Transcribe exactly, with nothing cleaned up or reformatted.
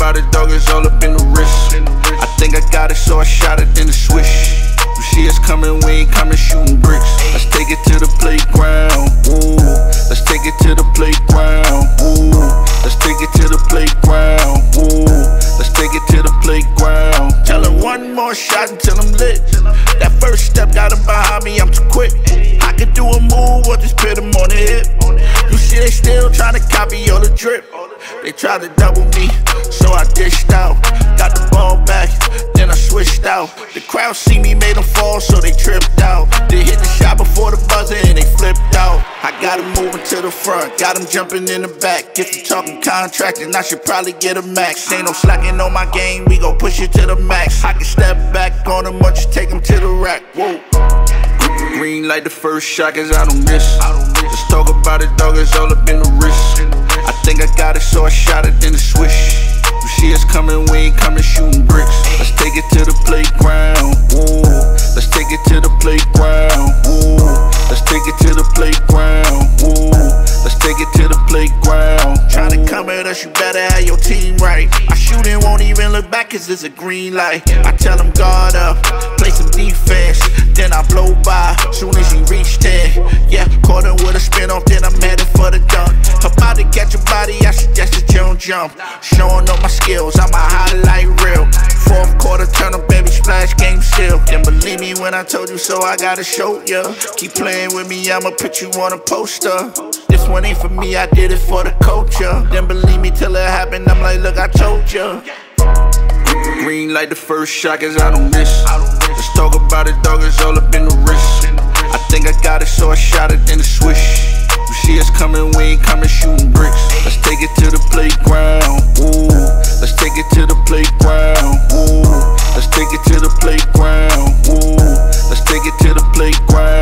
about it, dog, it's all up in the wrist. I think I got it, so I shot it in the swish. You see us coming, we ain't coming shooting bricks. Let's take it to the playground, ooh. Let's take it to the playground, ooh. Let's take it to the playground, ooh. Let's take it to the playground. Tell her one more shot until I'm lit. That first step got him behind me, I'm too quick. I could do a move or just put him on the hip. You see they still tryna copy all the drip. They tried to double me, so I dished out. Got the ball back, then I switched out. The crowd see me, made them fall, so they tripped out. They hit the shot before the buzzer and they flipped out. I got them moving to the front, got them jumping in the back. Get to talking contract and I should probably get a max. Ain't no slacking on my game, we gon' push it to the max. I can step back on them or just take them to the rack. Whoa. Green like the first shot, cause I don't miss. Just talk about it, dog, it's all up in the wrist. I think I got it, so I shot it in the swish. You see us coming, we ain't coming shooting bricks. Let's take it to the playground, ooh. Let's take it to the playground, ooh. Let's take it to the playground, ooh. Let's take it to the playground. Tryna come at us, you better have your team right. I shoot and won't even look back, cause it's a green light. I tell them guard up, play some defense, then I blow by, soon as he reached in. Yeah, caught him with a spin off, then I'm headed for the dunk. About to catch a body, I suggest that you don't jump. Showing up my skills, I'm a highlight reel. Fourth quarter, turn up, baby, splash, game still. Then believe me when I told you, so I gotta show ya. Keep playing with me, I'ma put you on a poster. This one ain't for me, I did it for the culture. Then believe me till it happened, I'm like, look, I told ya. Green like the first shot, cause I don't miss. Just talk about it, dog, it's all up in the wrist. I think I got it, so I shot it in the swish. You see us coming, we ain't coming shooting bricks. Let's take it to the playground, ooh. Let's take it to the playground, ooh. Let's take it to the playground, ooh. Let's take it to the playground.